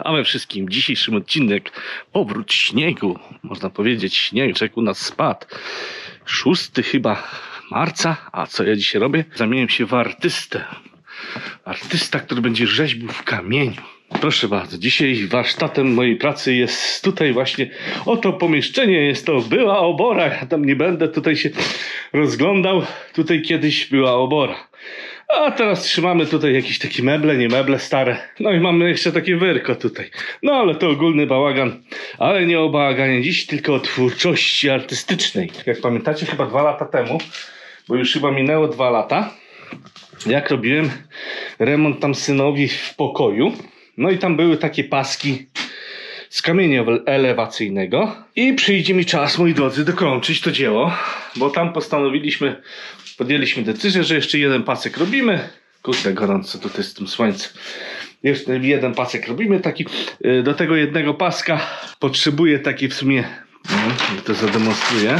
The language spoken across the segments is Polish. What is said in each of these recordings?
a we wszystkim dzisiejszym odcinek powrót śniegu. Można powiedzieć, śnieżek u nas spadł 6 chyba marca. A co ja dzisiaj robię? Zamieniłem się w artystę. Artysta, który będzie rzeźbił w kamieniu. Proszę bardzo, dzisiaj warsztatem mojej pracy jest tutaj właśnie oto pomieszczenie, jest to była obora. Ja tam nie będę tutaj się rozglądał, tutaj kiedyś była obora. A teraz trzymamy tutaj jakieś takie meble, nie meble stare. No i mamy jeszcze takie wyrko tutaj. No ale to ogólny bałagan. Ale nie o bałaganie dziś, tylko o twórczości artystycznej. Jak pamiętacie, chyba 2 lata temu, bo już chyba minęło 2 lata, jak robiłem remont tam synowi w pokoju. No i tam były takie paski z kamienia elewacyjnego. I przyjdzie mi czas, moi drodzy, dokończyć to dzieło. Bo tam podjęliśmy decyzję, że jeszcze jeden pasek robimy. Kurde, gorąco tutaj z tym słońcem. Jeszcze jeden pasek robimy taki. Do tego jednego paska potrzebuję taki w sumie, to zademonstruję.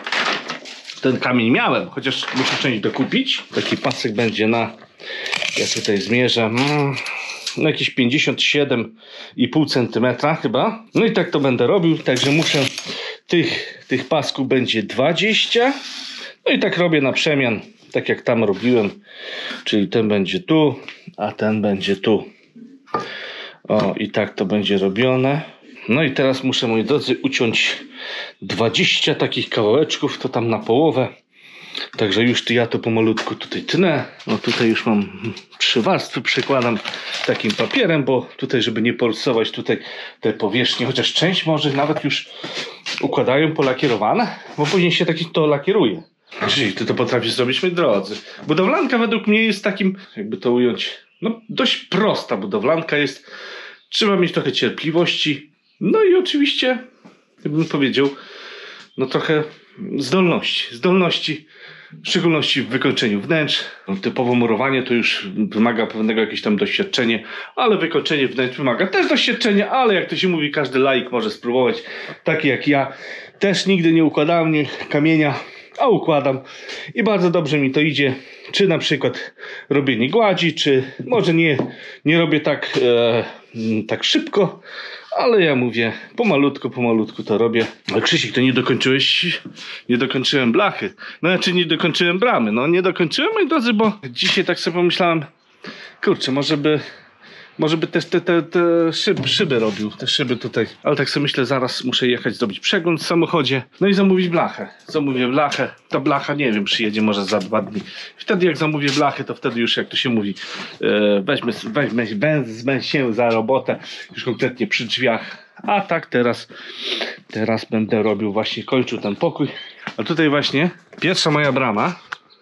Ten kamień miałem, chociaż muszę część dokupić. Taki pasek będzie na, ja tutaj zmierzę, no jakieś 57,5 cm chyba. No i tak to będę robił, także muszę tych pasków będzie 20. No i tak robię na przemian, tak jak tam robiłem. Czyli ten będzie tu, a ten będzie tu. O, i tak to będzie robione. No i teraz muszę, moi drodzy, uciąć 20 takich kawałeczków, to tam na połowę. Także już ja to pomalutku tutaj tnę. No tutaj już mam 3 warstwy, przykładam takim papierem, bo tutaj, żeby nie porysować tutaj te powierzchnie, chociaż część może nawet już układają polakierowane, bo później się taki to lakieruje. Czyli ty to potrafisz zrobić, moi drodzy. Budowlanka według mnie jest takim, jakby to ująć, no dość prosta budowlanka jest. Trzeba mieć trochę cierpliwości. No i oczywiście, jakbym powiedział, no trochę zdolności, w szczególności w wykończeniu wnętrz. No, typowo murowanie to już wymaga pewnego jakiegoś tam doświadczenia, ale wykończenie wnętrz wymaga też doświadczenia, ale jak to się mówi, każdy laik może spróbować, taki jak ja. Też nigdy nie układałem kamienia, a układam i bardzo dobrze mi to idzie. Czy na przykład robienie gładzi, czy może nie robię tak szybko, ale ja mówię, pomalutku to robię. Ale Krzysiek, to nie dokończyłem blachy. No znaczy nie dokończyłem bramy. No nie dokończyłem, moi drodzy, bo dzisiaj tak sobie pomyślałem, kurczę, może by też te szyby robił, te szyby tutaj. Ale tak sobie myślę, zaraz muszę jechać zrobić przegląd w samochodzie. No i zamówić blachę. Zamówię blachę. Ta blacha, nie wiem, przyjedzie może za 2 dni. Wtedy jak zamówię blachę, to wtedy już, jak to się mówi, wezmę się za robotę. Już konkretnie przy drzwiach. A tak teraz będę robił, właśnie kończył ten pokój. A tutaj właśnie pierwsza moja brama.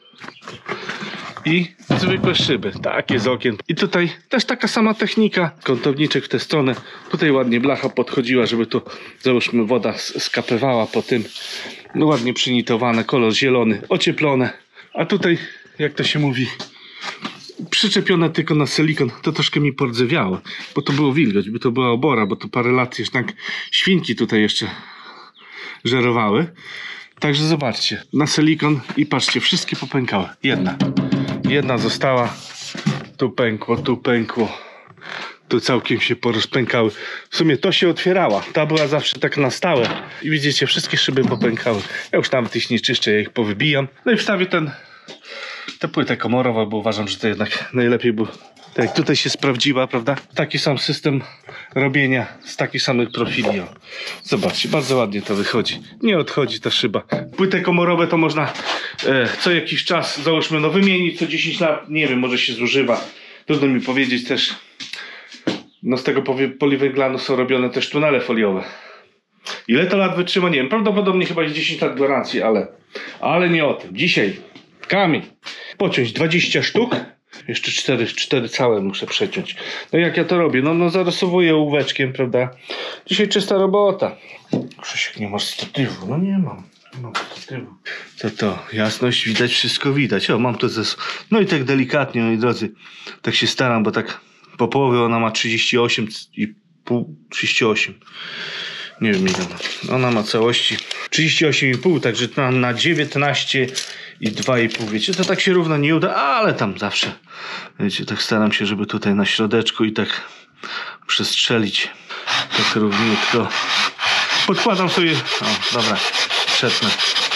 I zwykłe szyby, takie z okien. I tutaj też taka sama technika. Kątowniczek w tę stronę. Tutaj ładnie blacha podchodziła, żeby tu, załóżmy, woda skapywała po tym. No ładnie przynitowane, kolor zielony, ocieplone. A tutaj, jak to się mówi, przyczepione tylko na silikon. To troszkę mi pordzewiało, bo to było wilgoć, by to była obora, bo to parę lat jeszcze tak świnki tutaj jeszcze żerowały. Także zobaczcie, na silikon i patrzcie, wszystkie popękały. Jedna została, tu pękło, tu całkiem się porozpękały. W sumie to się otwierała, ta była zawsze tak na stałe. I widzicie, wszystkie szyby popękały. Ja już nawet ich nie czyszczę, ja ich powybijam. No i wstawię tę płytę komorową, bo uważam, że to jednak najlepiej, bo tak jak tutaj się sprawdziła, prawda? Taki sam system robienia z takich samych profili. O. Zobaczcie, bardzo ładnie to wychodzi. Nie odchodzi ta szyba. Płyty komorowe to można co jakiś czas, załóżmy, no wymienić co 10 lat. Nie wiem, może się zużywa. Trudno mi powiedzieć też. No z tego poliwęglanu są robione też tunele foliowe. Ile to lat wytrzyma? Nie wiem. Prawdopodobnie chyba jest 10 lat gwarancji, ale nie o tym. Dzisiaj kamień. Pociąć 20 sztuk. Jeszcze 4 całe muszę przeciąć. No jak ja to robię? No zarysowuję ołóweczkiem, prawda? Dzisiaj czysta robota. Krzysiek, nie masz statywu. No nie mam statywu. To jasność, widać, wszystko widać. O, mam to no i tak delikatnie, moi drodzy. Tak się staram, bo tak po połowie ona ma 38,5. 38. Nie wiem ile ona ma całości. 38,5, także na 19 i 2,5, wiecie, to tak się równo nie uda, ale tam zawsze, wiecie, tak staram się, żeby tutaj na środeczku i tak przestrzelić tak równiutko. Podkładam sobie, o dobra, przetnę.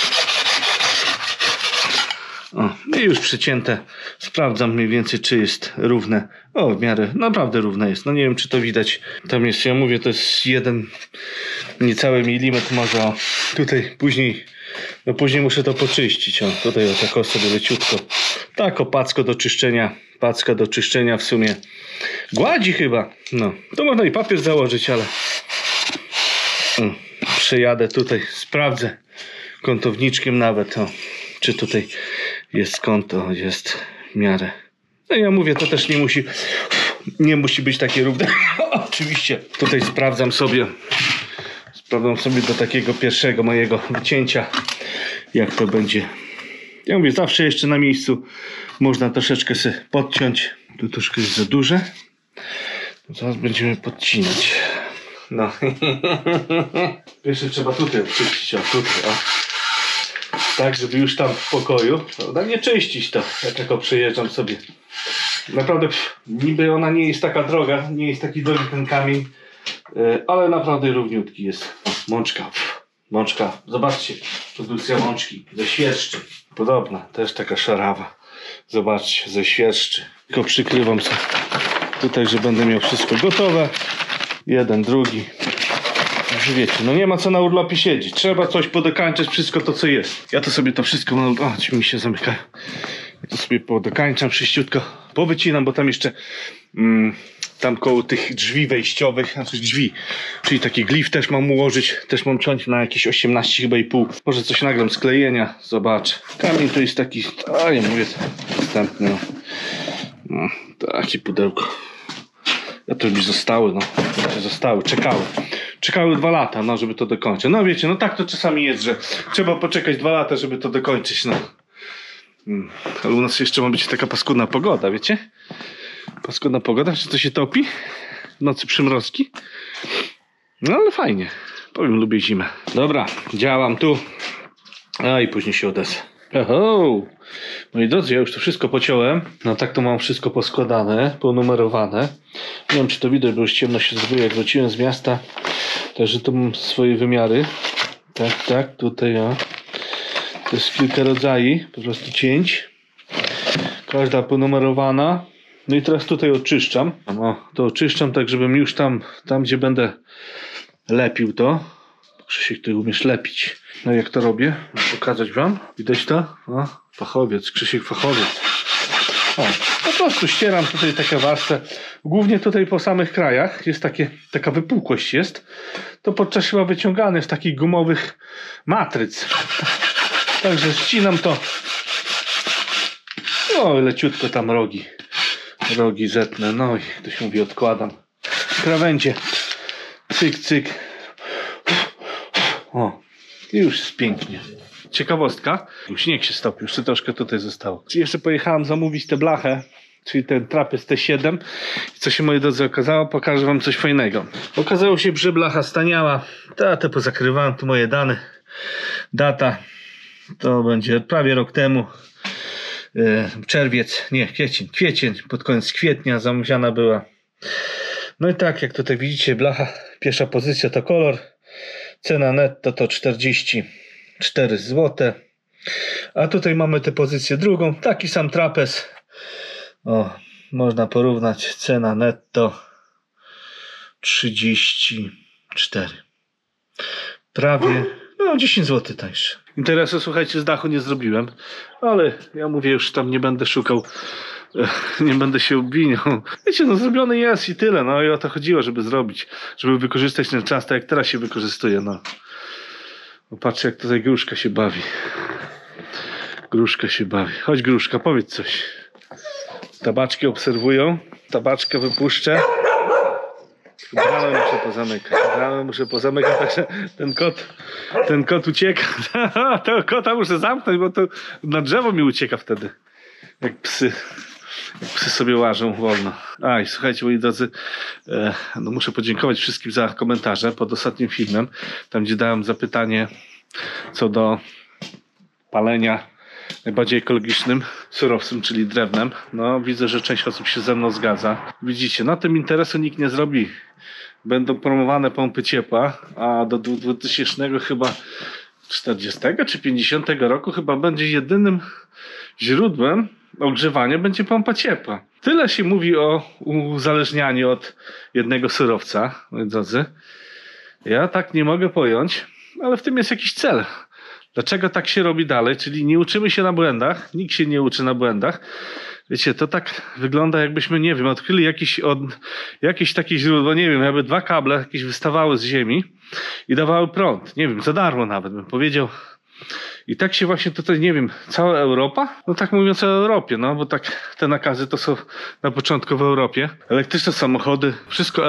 O, i już przycięte. Sprawdzam mniej więcej, czy jest równe. O, w miarę, naprawdę równe jest. No nie wiem, czy to widać. Tam jest, ja mówię, to jest jeden niecały milimetr może. O, tutaj później, no później muszę to poczyścić. O, tutaj o tak sobie leciutko. Tak, o packo do czyszczenia. Packa do czyszczenia w sumie. Gładzi chyba. No, to można i papier założyć, ale przejadę tutaj, sprawdzę kątowniczkiem nawet, o, czy tutaj jest kąt, o, jest w miarę. No ja mówię, to też nie musi być takie równe. Oczywiście tutaj sprawdzam sobie do takiego pierwszego mojego wycięcia, jak to będzie. Ja mówię, zawsze jeszcze na miejscu można troszeczkę sobie podciąć. Tu troszkę jest za duże. Zaraz będziemy podcinać. No. Jeszcze trzeba tutaj odczyścić, o tutaj, o. Tak, żeby już tam w pokoju, prawda, nie czyścić to, jak tylko przejeżdżam sobie. Naprawdę, niby ona nie jest taka droga, nie jest taki drogi ten kamień, ale naprawdę równiutki jest. O, mączka, mączka, zobaczcie, produkcja mączki ze świerszczy. Podobna, też taka szarawa. Zobaczcie, ze świerszczy. Tylko przykrywam sobie tutaj, że będę miał wszystko gotowe. Jeden, drugi. Także wiecie, no nie ma co na urlopie siedzieć. Trzeba coś podokańczać, wszystko to co jest. Ja to sobie to wszystko, o, ci mi się zamykają. Ja to sobie podokańczam wszyściutko. Powycinam, bo tam jeszcze tam koło tych drzwi wejściowych, znaczy drzwi, czyli taki glif też mam ułożyć. Też mam ciąć na jakieś 18 chyba i pół. Może coś nagram z klejenia. Zobacz. Kamień to jest taki, a ja mówię, następny. No, takie pudełko. Ja to już zostały, no. Zostały, czekały 2 lata, no, żeby to dokończyć. No wiecie, no tak to czasami jest, że trzeba poczekać 2 lata, żeby to dokończyć, no. Ale u nas jeszcze ma być taka paskudna pogoda, wiecie? Paskudna pogoda, czy to się topi? W nocy przymrozki. No ale fajnie. Powiem, lubię zimę. Dobra, działam tu. A i później się odezwę. Oho! Moi drodzy, ja już to wszystko pociąłem. No tak to mam wszystko poskładane, ponumerowane. Nie wiem, czy to widać, bo już ciemno się zrobiło, jak wróciłem z miasta. Także tu mam swoje wymiary. Tak, tutaj o. To jest kilka rodzajów, po prostu cięć. Każda ponumerowana. No i teraz tutaj oczyszczam. O, to oczyszczam tak, żebym już tam gdzie będę lepił to. Krzysiek, ty umiesz lepić. No jak to robię? Pokazać wam? Widać to? O, fachowiec, Krzysiek fachowiec. O, po prostu ścieram tutaj takie warstwę. Głównie tutaj po samych krajach jest taka wypukłość jest. To podczas chyba wyciągane z takich gumowych matryc. Także ścinam to. No leciutko tam rogi zetnę. No i to się mówi, odkładam. Krawędzie. Cyk, cyk. O, i już jest pięknie. Ciekawostka. Śnieg się stopił, jeszcze troszkę tutaj zostało. Jeszcze pojechałem zamówić tę blachę, czyli ten trapez T7. I co się, moi drodzy, okazało? Pokażę wam coś fajnego. Okazało się, że blacha staniała. To pozakrywałem tu moje dane. Data to będzie prawie rok temu. Czerwiec, nie, kwiecień, pod koniec kwietnia zamówiona była. No i tak, jak tutaj widzicie, blacha, pierwsza pozycja to kolor. Cena netto to 44 zł. A tutaj mamy tę pozycję drugą. Taki sam trapez. O, można porównać. Cena netto 34. Prawie 10 zł tańsze. Interesu, słuchajcie, z dachu nie zrobiłem. Ale ja mówię, już tam nie będę szukał. Nie będę się obwiniał. Wiecie, no zrobiony jest i tyle. No i o to chodziło, żeby zrobić. Żeby wykorzystać ten czas tak jak teraz się wykorzystuje. No. Patrzcie, jak tutaj gruszka się bawi. Gruszka się bawi. Chodź, gruszka, powiedz coś. Tabaczki obserwują. Tabaczkę wypuszczę. Bramę muszę pozamykać, także ten kot ucieka. Tego kota muszę zamknąć, bo to na drzewo mi ucieka wtedy. Jak psy sobie łażą wolno. I słuchajcie, moi drodzy, no muszę podziękować wszystkim za komentarze pod ostatnim filmem, tam gdzie dałem zapytanie co do palenia najbardziej ekologicznym surowcem, czyli drewnem. No widzę, że część osób się ze mną zgadza. Widzicie, na tym interesu nikt nie zrobi. Będą promowane pompy ciepła, a do 2000 chyba 40 czy 50 roku chyba będzie jedynym źródłem ogrzewania będzie pompa ciepła. Tyle się mówi o uzależnianiu od jednego surowca, moi drodzy. Ja tak nie mogę pojąć, ale w tym jest jakiś cel. Dlaczego tak się robi dalej? Czyli nie uczymy się na błędach, nikt się nie uczy na błędach. Wiecie, to tak wygląda, jakbyśmy, nie wiem, odkryli jakieś takie źródło, nie wiem, jakby 2 kable jakieś wystawały z ziemi i dawały prąd. Nie wiem, za darmo nawet bym powiedział. I tak się właśnie tutaj, nie wiem, cała Europa? No tak mówiąc o Europie, no bo tak te nakazy to są na początku w Europie. Elektryczne samochody, wszystko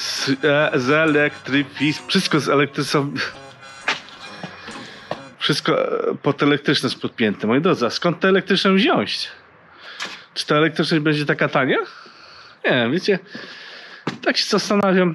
wszystko pod elektryczne jest podpięte. Moi drodzy, a skąd te elektryczne wziąć? Czy ta elektryczność będzie taka tania? Nie wiem, wiecie, tak się zastanawiam.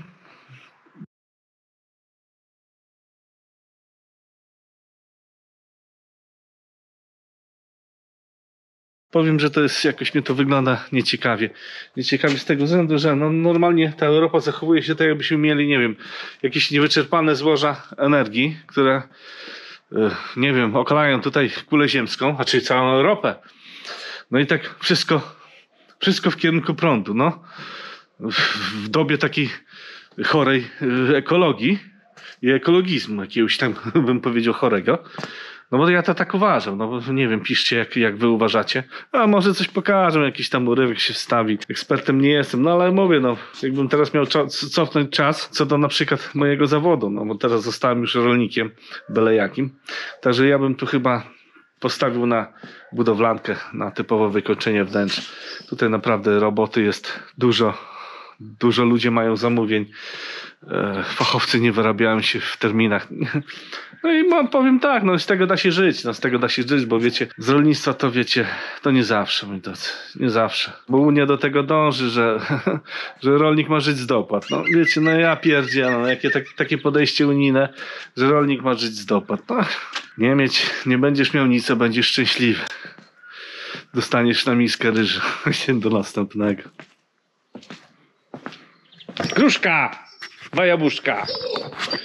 Powiem, że to jest, jakoś mnie to wygląda nieciekawie. Nieciekawie z tego względu, że no, normalnie ta Europa zachowuje się tak, jakbyśmy mieli, nie wiem, jakieś niewyczerpane złoża energii, które, nie wiem, okalają tutaj kulę ziemską, a czyli całą Europę. No i tak wszystko w kierunku prądu, no. W dobie takiej chorej ekologii i ekologizmu, jakiegoś tam bym powiedział chorego. No bo ja to tak uważam, no bo nie wiem, piszcie jak wy uważacie. A może coś pokażę, jakiś tam urywek się wstawi. Ekspertem nie jestem, no ale mówię, no jakbym teraz miał cofnąć czas co do na przykład mojego zawodu, no bo teraz zostałem już rolnikiem byle jakim. Także ja bym tu chyba postawił na budowlankę, na typowe wykończenie wnętrz. Tutaj naprawdę roboty jest dużo ludzie mają zamówień. Fachowcy nie wyrabiają się w terminach. No i powiem tak, no z tego da się żyć, bo wiecie, z rolnictwa to wiecie, to nie zawsze, moi drodzy, nie zawsze. Bo Unia do tego dąży, że rolnik ma żyć z dopłat. No wiecie, no ja pierdzielę, no jakie takie podejście unijne, że rolnik ma żyć z dopłat. No, nie będziesz miał nic, a będziesz szczęśliwy. Dostaniesz na miskę ryżu. Do następnego. Gruszka! 2 jabłuszka.